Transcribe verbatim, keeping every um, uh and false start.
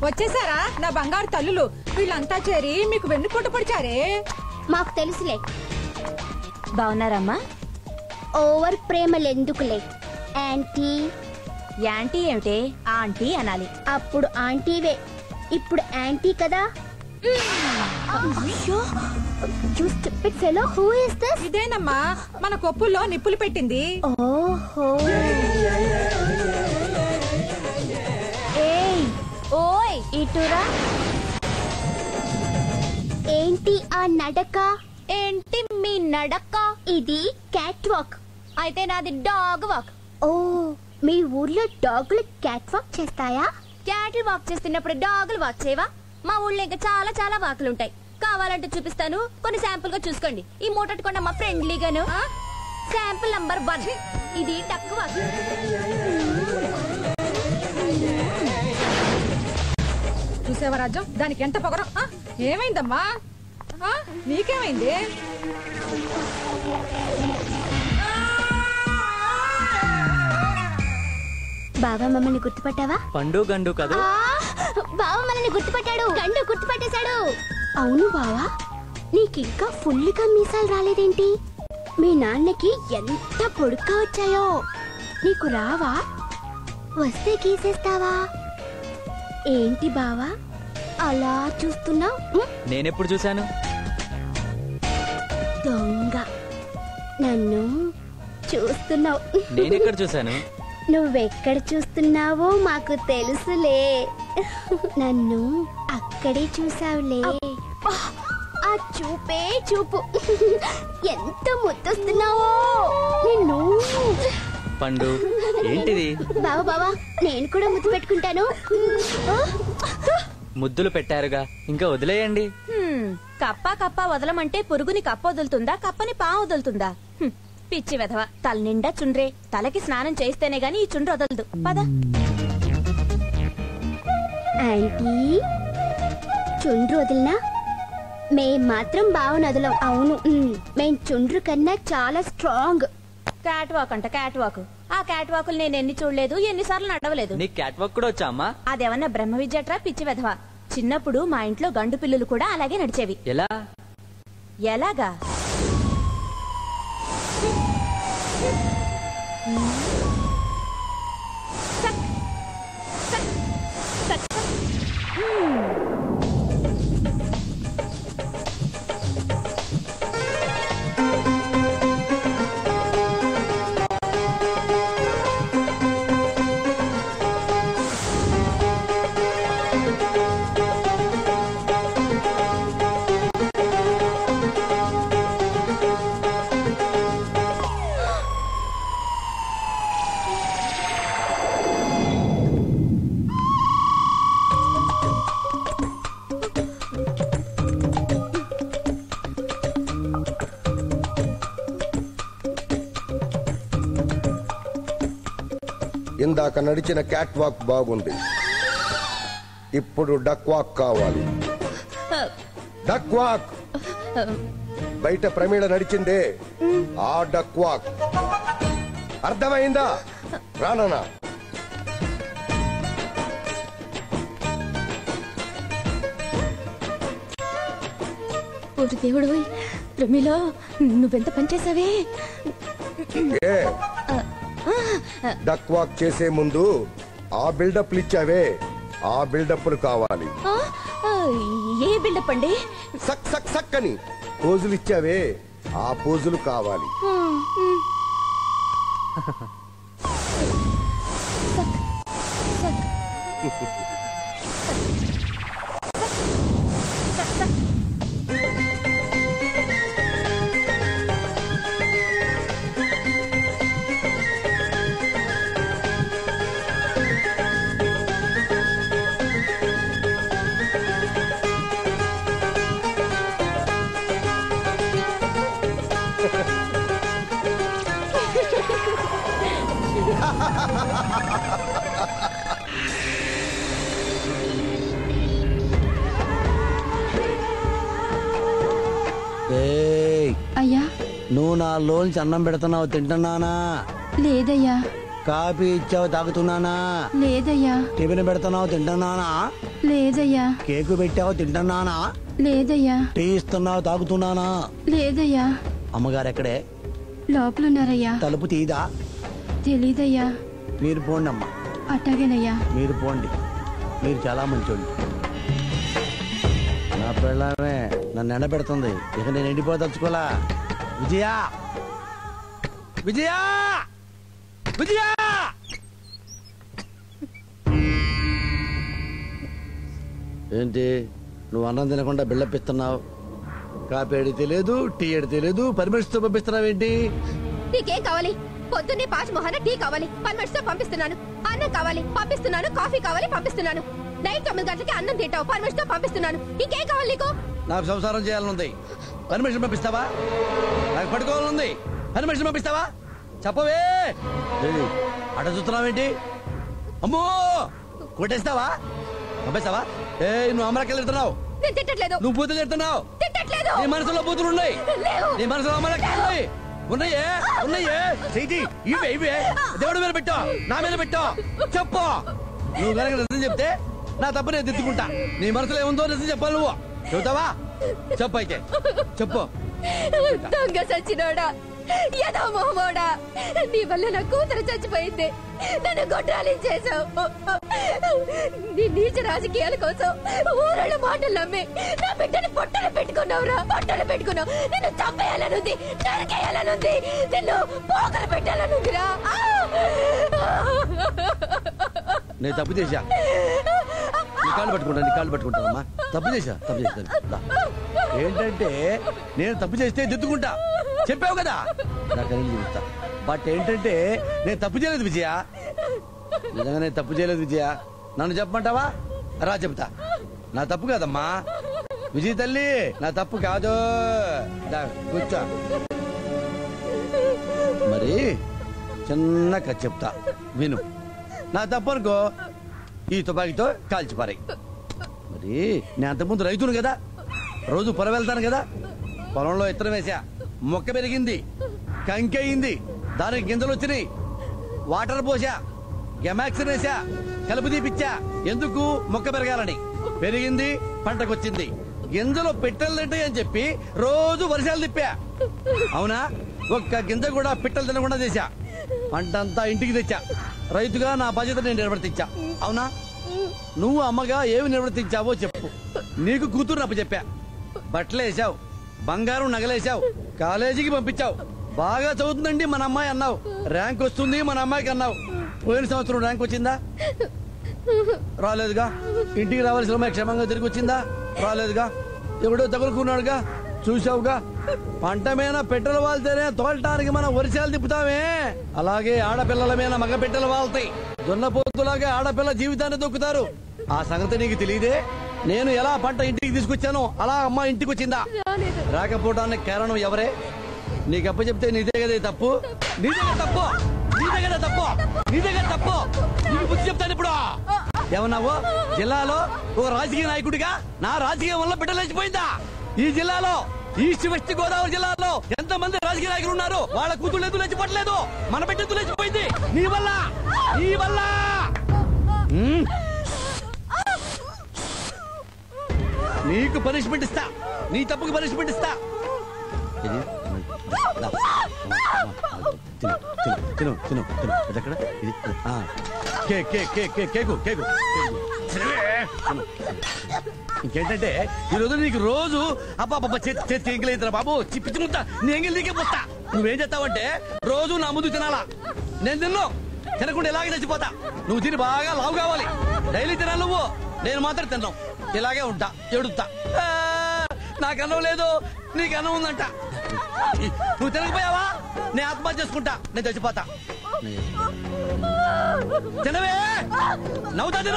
వచ్చేసారా నా బంగారు తల్లులు? వీళ్ళంతా చేరి మీకు వెన్నుపోటు పొడిచారే. మాకు తెలుసులే. బాగున్నారమ్మా? ఓవర్ ప్రేమలెందుకులే యాంటీ. యాంటీ ఏమిటే, ఆంటీ అనాలి. అప్పుడు ఆంటీవే, ఇప్పుడు యాంటీ కదా. ఇదేనమ్మా మన కొప్పుల్లో నిప్పులు పెట్టింది. ఓహో. ఏయ్ ఓయ్ ఇటురా. ఏంటి ఆ నడక? ఏంటి మీ నడక? ఇది క్యాట్ వాక్. అయితే నాది డాగ్ వాక్. ఓ, మీ ఊర్లో డాగులు క్యాట్ వాక్ చేస్తాయా? క్యాట్లు వాక్ చేస్తున్నప్పుడు డాగులు వాక్ చేయవా? మా ఊళ్ళో ఇంకా చాలా చాలా వాకులు ఉంటాయి. కావాలంటే చూపిస్తాను, కొన్ని శాంపుల్ గా చూసుకోండి. ఈ మూటట్టుకోండి అమ్మా ఫ్రెండ్లీగాను. శాంపుల్ నంబర్ వన్, ఇది డక్ వాక్. చూసేవా రాజ్యం, దానికి ఎంత పొగరం. ఏమైందమ్మా? నీకేమైంది? బావా మమ్మల్ని గుర్తుపట్టావా? పండు గండు కదా. బావ మనల్ని గుర్తుపట్టాడు, గండు గుర్తుపట్టేశాడు. అవును బావా, నీకింకా ఫుల్గా మీసాలు రాలేదేంటి? మీ నాన్నకి ఎంత పొడుగ్గా వచ్చాయో. నీకు రావా? వస్తే గీసేస్తావా? ఏంటి బావా అలా చూస్తున్నావు? నేనెప్పుడు చూశాను? దొంగ, నన్ను చూస్తున్నావు. నేనెక్కడ చూశాను? నువ్వెక్కడ చూస్తున్నావో మాకు తెలుసులే. నన్ను అక్కడే చూసావులే. ఆ చూపే చూపు, ఎంత ముద్దొస్తున్నావో నిన్ను. పండు ఏంటిది? బావా బావా, నేను కూడా ముద్దు పెట్టుకుంటాను. ముద్దులు పెట్టారుగా, ఇంకా వదిలేయండి. కప్ప కప్ప వదలమంటే పురుగుని కప్ప వదులుతుందా, కప్పని పా వదులుతుందా? పిచ్చి వెధవ, తల నిండా చుండ్రే. తలకి స్నానం చేస్తేనే గాని ఈ చుండ్రు వదలదు. పద. ఆంటీ, చుండ్రు వదిలినా మేం మాత్రం బావని వదలం. అవును, మేం చుండ్రు కన్నా చాలా స్ట్రాంగ్. క్యాట్ వాక్ అంట, క్యాట్ వాక్. ఆ క్యాట్ వాకులు నేను ఎన్ని చూడలేదు, ఎన్నిసార్లు నడవలేదు. నీ క్యాట్ వాక్ కూడా వచ్చా అమ్మా? అదేమన్నా బ్రహ్మ విద్యట్రా పిచ్చి వెధవ. చిన్నప్పుడు మా ఇంట్లో గండు పిల్లులు కూడా అలాగే నడిచేవి. ఎలా? ఎలాగా? ఇందాక నడిచిన క్యాట్ వాక్ బాగుంది, ఇప్పుడు డక్ వాక్ కావాలి. Duck walk. బయట ప్రమీళ నడిచిందే ఆ డక్ వాక్, అర్థమైందా? రానా? దేవుడు, ప్రమీల నువ్వెంత పనిచేసావే. డక్ వాక్ చేసే ముందు ఆ బిల్డప్లు ఇచ్చావే, ఆ బిల్డప్లు కావాలి. ఏ బిల్డప్ అండి? సక్ సక్ సక్ అని పోజులు ఇచ్చావే, ఆ పోజులు కావాలి. అయ్యా, నువ్వు నా లోంచి అన్నం పెడుతున్నావు, తింటున్నానా? లేదయ్యా. కాఫీ ఇచ్చావు తాగుతున్నానా? లేదయ్యా. టిఫిన్ పెడుతున్నావు తింటున్నానా? లేదయ్యా. కేకు పెట్టావు తింటున్నానా? లేదయ్యా. టీ ఇస్తున్నావు తాగుతున్నానా? లేదయ్యా. అమ్మగారు ఎక్కడే? లోపలున్నారయ్యా. తలుపు తీదా? తెలీదయ్యా. మీరు పోండి అమ్మా. అట్టాగేనయ్యా. మీరు పోండి, మీరు చాలా మంచోళ్ళు. నా పిల్లమే నన్ను ఎండబెడుతుంది, ఇక నేను ఎండిపోదలుచుకోలా. విజయా విజయా విజయా ఏంటి నువ్వు అన్నం తినకుండా బిల్డప్ ఇస్తున్నావు? కాఫీ అడిగితే లేదు, టీ అడిగితే లేదు, పర్మిషన్తో పంపిస్తున్నావేంటి? నీకేం కావాలి? పొద్దున్నే పాచ్ మొహాన టీ కావాలి, పర్మిషన్తో పంపిస్తున్నాను. అన్నం కావాలి, పంపిస్తున్నాను. కాఫీ కావాలి, పంపిస్తున్నాను. నైట్ తొమ్మిది గంటలకి అన్నం తింటావు, పర్మిషన్తో పంపిస్తున్నాను. ఇంకేం కావాలి నీకు? నాకు సంసారం చేయాలనుంది, పర్మిషన్ పంపిస్తావా? నాకు పడుకోవాలనుంది, పర్మిషన్ పంపిస్తావా? చెప్పవే. అట చూస్తున్నావేంటి? అమ్మో కొట్టేస్తావా? పంపిస్తావా? ఏ నువ్వు అమరకెళ్ళి తిడుతున్నావు. నేను తిట్టట్లేదు. నువ్వు బూతులు తిడుతున్నావు. తిట్టట్లేదు. నీ మనసులో బూతులు ఉన్నాయి. నీ మనసులో అమరకెళ్ళి ఉన్నాయి. ఉన్నాయే ఉన్నాయే చేయి ఇవే ఇవే దేవుడి మీద పెట్టా, నా మీద పెట్టా. చెప్పు. నువ్వు కనుక నిజం చెప్తే నా తప్పు నేను దిద్దుకుంటా. నీ మనసులో ఏముందో నిజం చెప్పాలి. నువ్వు చెబుతావా? చెప్పు అయితే చెప్పు. దొంగ సచ్చినోడా, ఏదో మొహమోడా, నీ వల్ల నా కూతురు చచ్చిపోయింది. నన్ను గొడ్రాలించేశావు. నీ నీచ రాజకీయాల కోసం ఊరళ్ళ మాటలు నమ్మి నా బిడ్డని పొట్టలు పెట్టుకున్నావురా. పొట్టలు పెట్టుకున్నావు. నిన్ను చంపేయాలనుంది, నరికేయాలనుంది, నిన్ను పోకలు పెట్టాలనుందిరా. నేను తప్పు చేశా. నీ కాళ్ళు పట్టుకుంటా, నీ కాళ్ళు పట్టుకుంటానమ్మా. తప్పు చేశా, తప్పు చేశా. ఏంటంటే నేను తప్పు చేస్తే దిద్దుకుంటా చెప్పావు కదా, నాకు చూపిస్తా. బట్ ఏంటంటే నేను తప్పు చేయలేదు విజయ, నిజంగా నేను తప్పు చేయలేదు విజయ. నన్ను చెప్పమంటావా? రా చెప్తా. నా తప్పు కాదమ్మా విజయ తల్లి, నా తప్పు కాదు. కూర్చో. మరి చిన్న కథ చెప్తా విను. నా తప్పు అనుకో ఈ తుపాకీతో కాల్చిపారాయి. మరి నేను అంతకుముందు రైతును కదా, రోజు పొలం వెళ్తాను కదా. పొలంలో ఇత్తనం వేసా, మొక్క పెరిగింది, కంకి అయింది, దానికి గింజలు వచ్చినాయి. వాటర్ పోసా, గెమాక్సిన్ వేసా, కలుపు తీపిచ్చా. ఎందుకు? మొక్క పెరగాలని. పెరిగింది, పంటకొచ్చింది. గింజలు పిట్టలు తింటాయి అని చెప్పి రోజు వర్షాలు తిప్పా. అవునా? ఒక్క గింజ కూడా పిట్టలు తినకుండా చేశా. పంట అంతా ఇంటికి తెచ్చా. రైతుగా నా బాధ్యత నేను నిర్వర్తించా. అవునా? నువ్వు అమ్మగా ఏమి నిర్వర్తించావో చెప్పు. నీకు కూతురు అప్పు చెప్పా, బట్టలు వేసావు, బంగారం నగలేసావు, కాలేజీకి పంపించావు. బాగా చదువుతుందండి మన అమ్మాయి అన్నావు, ర్యాంక్ వస్తుంది మన అమ్మాయికి అన్నావు. పోయిన సంవత్సరం ర్యాంక్ వచ్చిందా? రాలేదుగా. ఇంటికి రావాల్సిన అమ్మాయి క్షేమంగా తిరిగి వచ్చిందా? రాలేదుగా. ఎవడో తగులుకున్నాడుగా, చూసావుగా. పంట మీద పెట్టెలు వాళ్తేనే తోలటానికి మనం వర్షాలు తిప్పుతామే, అలాగే ఆడపిల్లల మీద మగ పెట్టెలు వాళ్తాయి. దున్నపోతులాగా ఆడపిల్ల జీవితాన్ని దొక్కుతారు. ఆ సంగతి నీకు తెలియదే. నేను ఎలా పంట ఇంటికి తీసుకొచ్చానో అలా అమ్మ ఇంటికి వచ్చిందా? రాకపోవడానికి కారణం ఎవరే? నీకు అప్ప చెప్తే నీదే కదా తప్పు, నీదే కదా తప్పు, నీదే కదా తప్పు, నీదే కదా తప్పు. నీకు బుద్ధి చెప్తాను ఇప్పుడు. ఏమన్నావు? జిల్లాలో ఒక రాజకీయ నాయకుడిగా నా రాజకీయం వల్ల బిడ్డలేసిపోయిందా? ఈ జిల్లాలో ఈస్ట్ వెస్ట్ గోదావరి జిల్లాలో ఎంత మంది రాజకీయ నాయకులు ఉన్నారు, వాళ్ళ కూతురు ఎందుకు లేచిపోవట్లేదు? మన బిడ్డ ఎందుకు లేచిపోయింది? నీ వల్ల, నీ వల్ల. నీకు పనిష్మెంట్ ఇస్తా, నీ తప్పుకు పనిష్మెంట్ ఇస్తా. తిను తిను తిను ఎక్కడ ఇది? Cake cake cake cake cake cake. ఇంకేంటంటే ఈ రోజు నీకు రోజు అబ్బాబ్బా చేతి ఎంగిలేదురా బాబు, పిచ్చిముంటా నీ ఎంగిల్ నీకే పోస్తా. నువ్వేం చేస్తావంటే రోజు నా ముందు తినాలా. నేను తిన్ను, తినకుండా ఇలాగే చచ్చిపోతా. నువ్వు తిని బాగా లావు కావాలి. డైలీ తినాలి నువ్వు, నేను మాత్రం తిన్నావు. ఇలాగే ఉంటా, ఎడుతా. నాకు అన్నం లేదు, నీకు అన్నం ఉందంట. నువ్వు తినకపోయావా నేను ఆత్మహత్య చేసుకుంటా, నేను చచ్చిపోతా. తినవే, నవ్వుతా తిను.